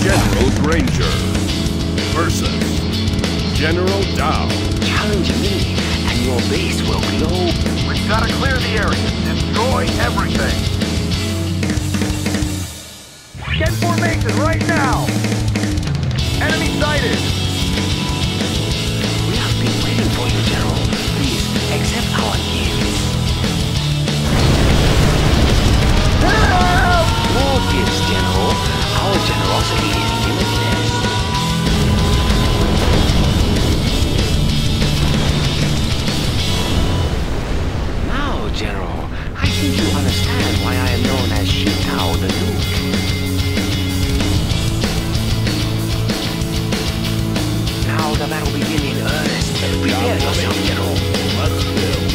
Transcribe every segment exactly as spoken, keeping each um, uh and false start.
General Granger versus General Dow. Challenge me, and your base will glow. We've got to clear the area. Destroy everything. Get formation right now. Enemy sighted. We have been waiting for you, General. Please, accept our gifts. More gifts, General. Our generosity is limitless. Now, General, I think you understand why I am known as Shi Tao the Duke. Now the battle begins in earnest. Prepare yourself, General. Let's build.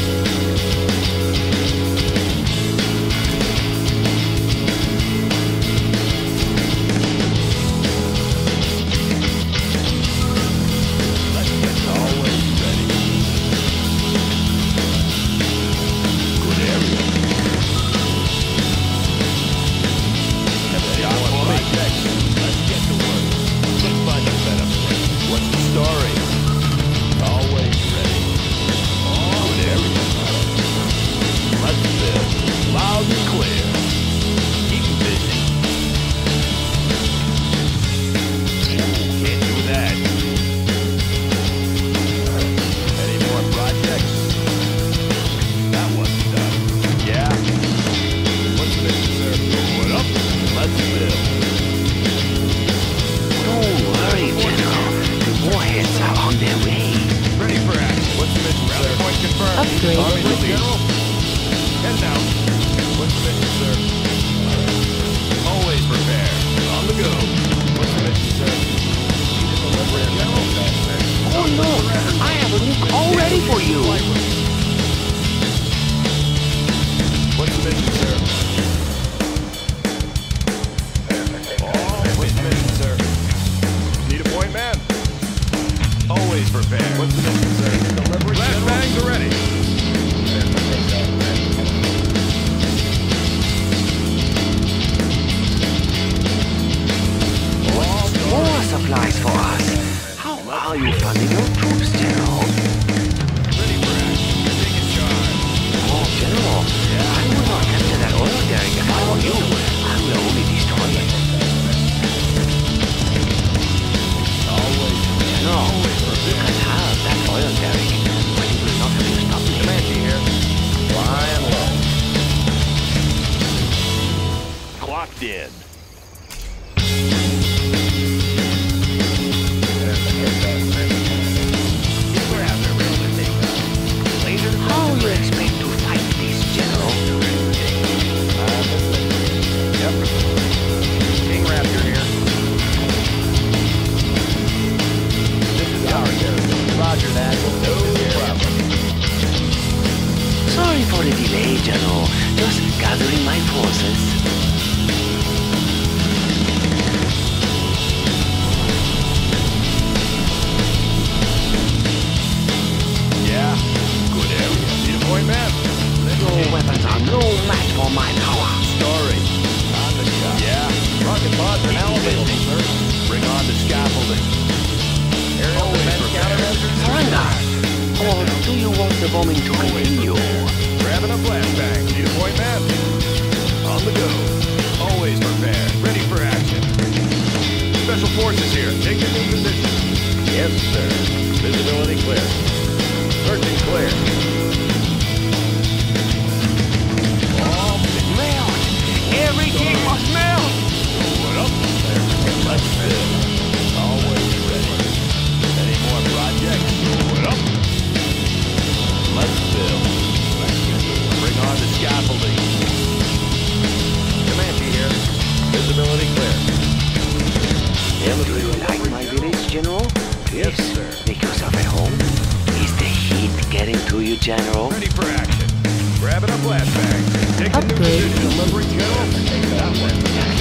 General. Ready for action. Grabbing a flashbang. Take the new position, delivery general. That one.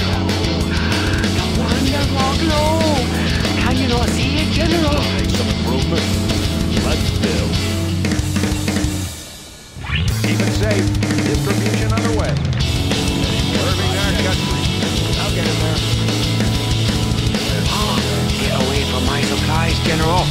The wonderful glow. Can you not see it, General? Make some improvements. Let's build. Keep it safe. Distribution underway. Serving our country. I'll get in there. General.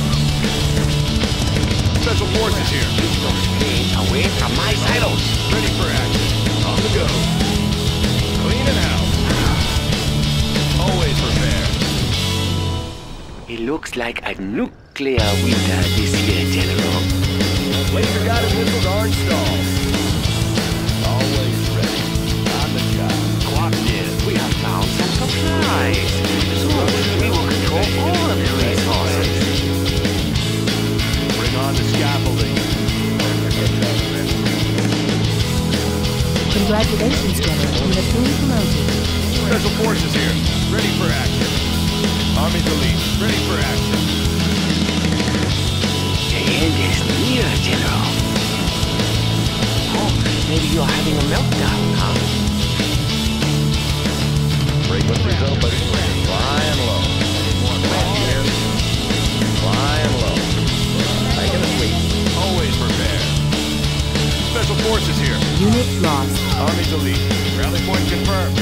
Special forces here. Keep those planes away from my silos. Ready for action. On the go. Clean it out. Always prepare. It looks like a nuclear winter this year, General. Laser guided missiles are installed. Always ready. On the job. Clocked in. We have found some supplies. Soon we will control all of the resources. Bring on the scaffolding. Congratulations, General. You have been promoted. Special forces here. Ready for action. Army's elite. Ready for action. The end is near, General. Oh, maybe you're having a meltdown, huh? Frequencies open. Flying low. Here. Flying low. Making a sweep. Always prepare. Special forces here. Unit lost. Army's elite. Rally point confirmed.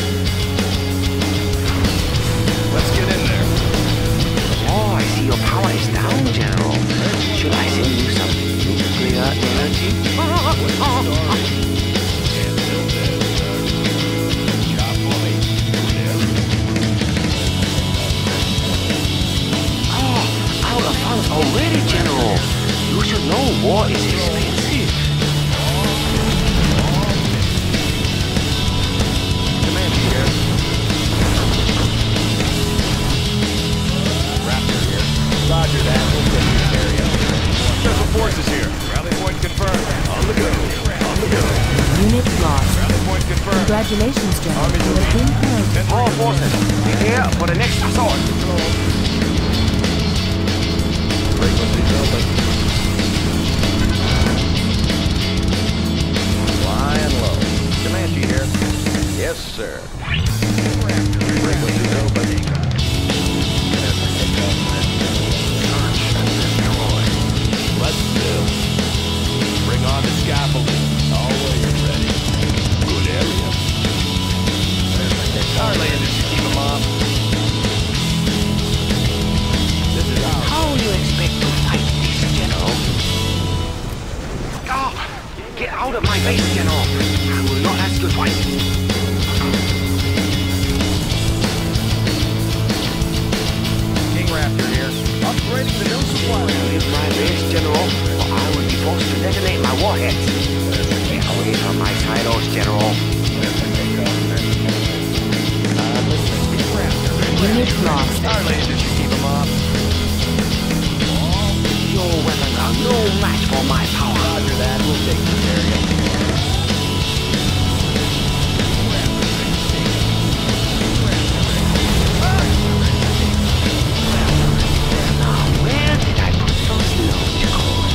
Let's get in there. Oh, I see your power is down, General. Should I send you some nuclear energy? Oh, out of funds already, General. You should know war is expensive. Command here. Raptor here. Roger that. We'll take this area. Special forces here. Rally point confirmed. On the go. On the go. Unit lost. Rally point confirmed. Congratulations, General. Army's You have been promoted. All forces, prepare for the next assault. Frequencies open. Flying low. Comanche here. Yes, sir. Frequencies open. Let's build. Bring on the scaffolding. Always ready. Good area. Our landers should keep them off. This is our... How do you expect to fight this, General? Oh, get out of my base, General. I will not ask you twice. King Raptor here. Upgrading the new supply. Leave my base, General, or I will be forced to detonate my warheads. Get away from my silos, General. Unit lost. Our lasers should keep them off. Your weapons are no match for my power. Roger that. We'll take this area. Now, where did I put those logicals?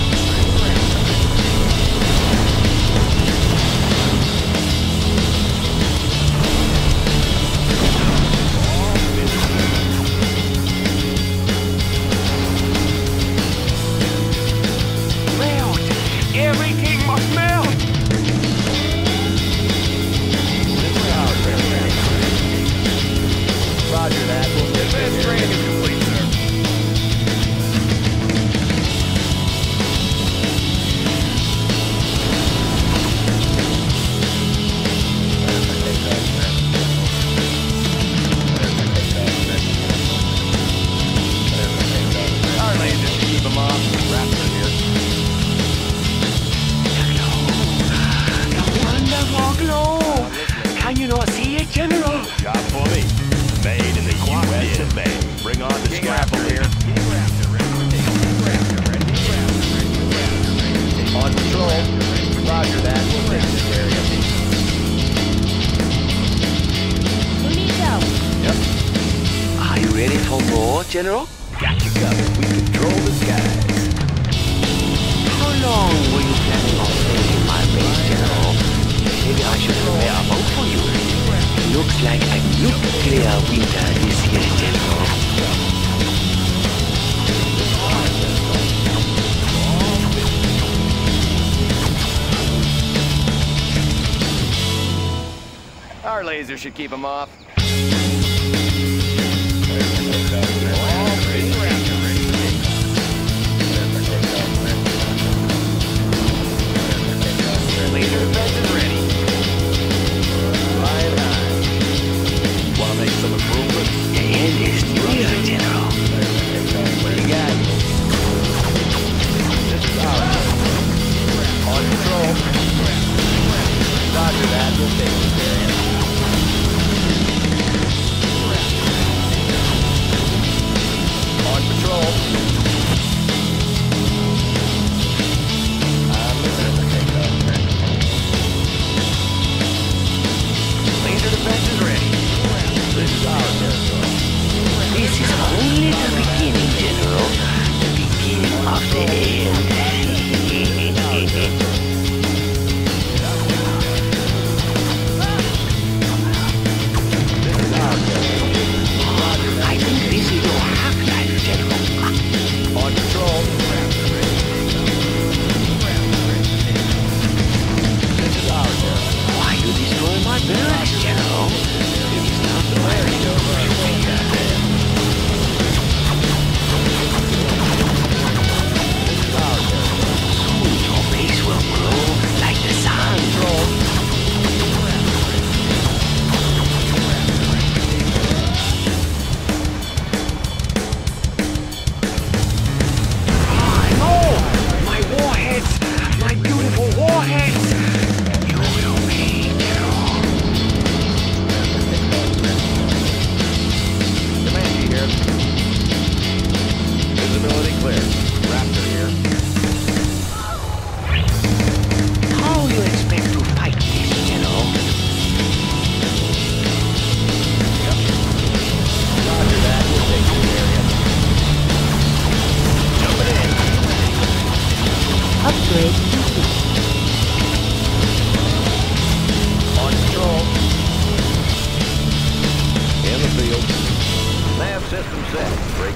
Melt! Everything must melt! Roger that. We'll get this training is complete, sir. Our lasers should keep them off. Raptor here. The wonderful glow! Can you not see it, General? Job for me. Made in the U S of A. Bring on the scaffold here. On patrol. Roger that. We'll take this area. Who needs help? Yep. Are you ready for more, General? Got you covered. We control the skies. How long were you planning on staying in my base, General? Maybe I should prepare a boat for you. It looks like a nuclear winter this year, General. Our laser should keep them off.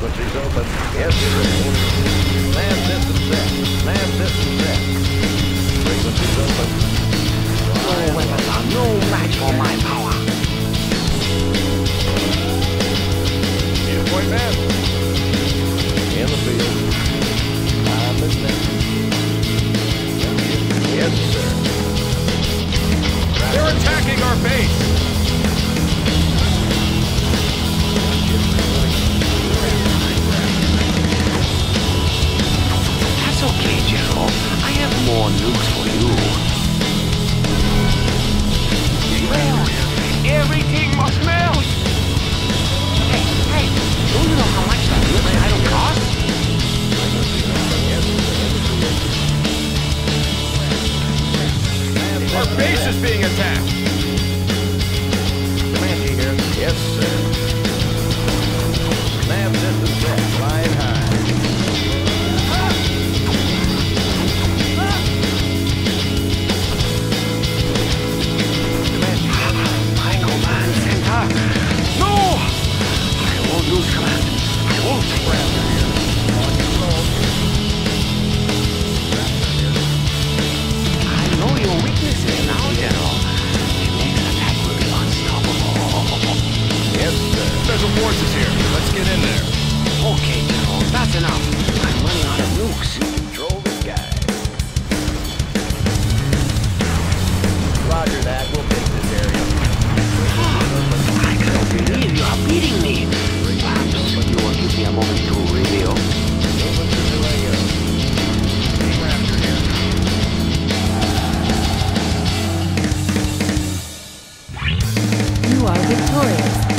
Frequencies open. Yes, sir. Nav system set. Nav system set. Frequencies open. Your weapons are no match for my power. Need a point map. In the field. I'm listening. Yes, sir. They're attacking our base. That's okay, General. I have more nukes for you. Melt! Everything must melt! Hey, hey, do you know how much that nuke item costs? Our base is being attacked. Comanche here. Yes, sir. Nav system set. Flying high. My command center! No! I won't lose command. I won't. I know your weaknesses now, General. The next attack will be unstoppable. Yes, sir. Special forces here. Let's get in there. Okay, General, that's enough. I'm running out of nukes. Control the sky. Roger that. We'll take this area. I cannot believe you are beating me. Perhaps you will give me a moment to review. Movement to the radio. Team Raptor here. You are victorious.